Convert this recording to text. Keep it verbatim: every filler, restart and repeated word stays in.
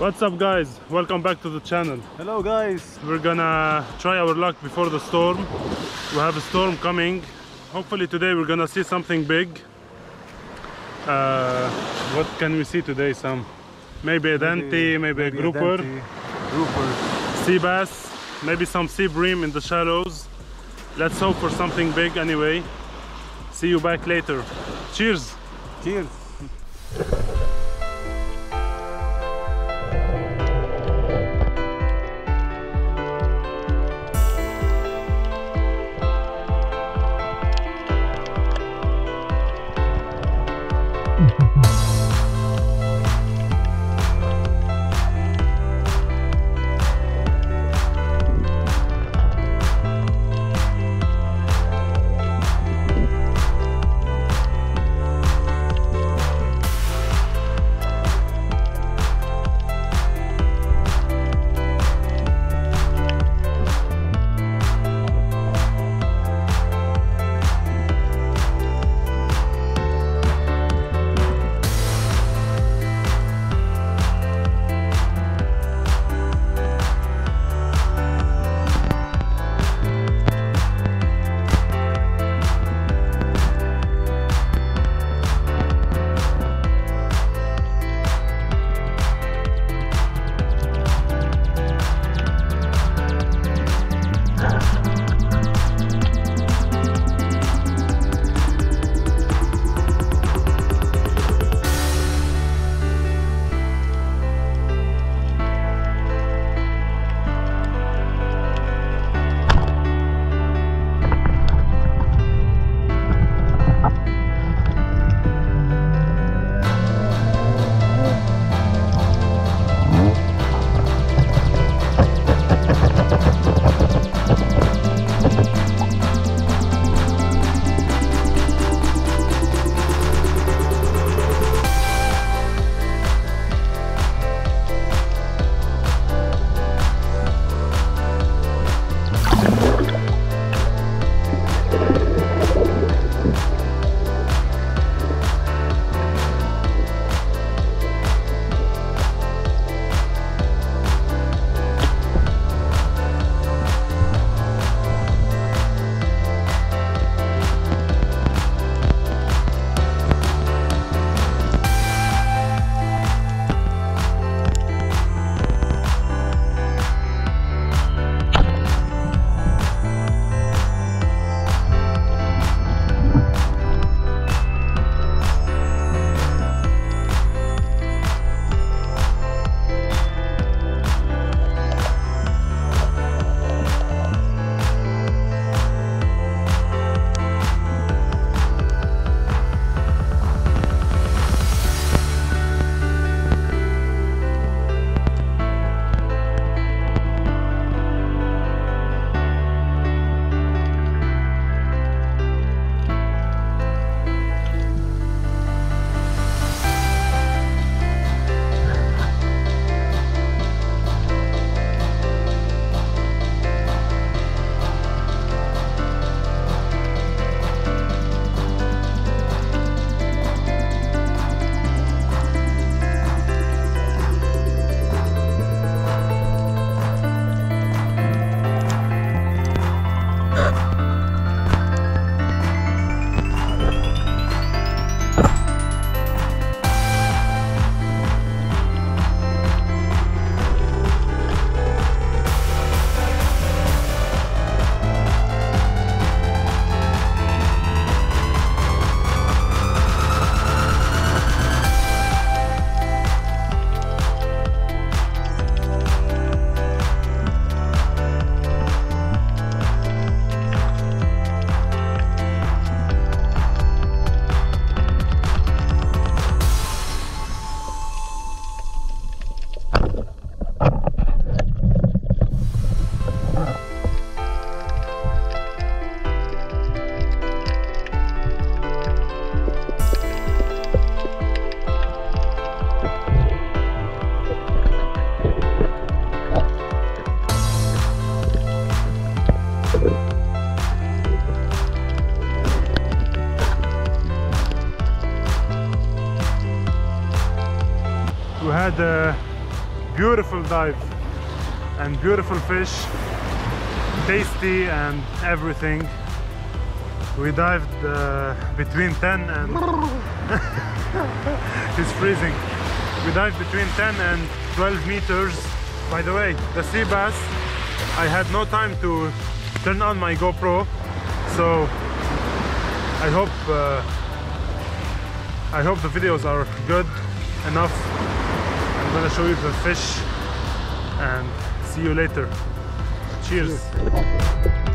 What's up guys, welcome back to the channel. Hello guys. We're gonna try our luck before the storm. We have a storm coming. Hopefully today we're gonna see something big. Uh, what can we see today, Sam? Maybe a denti, maybe, maybe a grouper, grouper. SeaBass, maybe some sea bream in the shallows. Let's hope for something big anyway. See you back later. Cheers! Cheers! had uh, beautiful dive and beautiful fish, tasty and everything. We dived uh, between ten and it's freezing. We dived between ten and twelve meters. By the way, the SeaBass, I had no time to turn on my GoPro, so I hope uh, I hope the videos are good enough. I'm gonna show you the fish and see you later. Cheers. Cheers.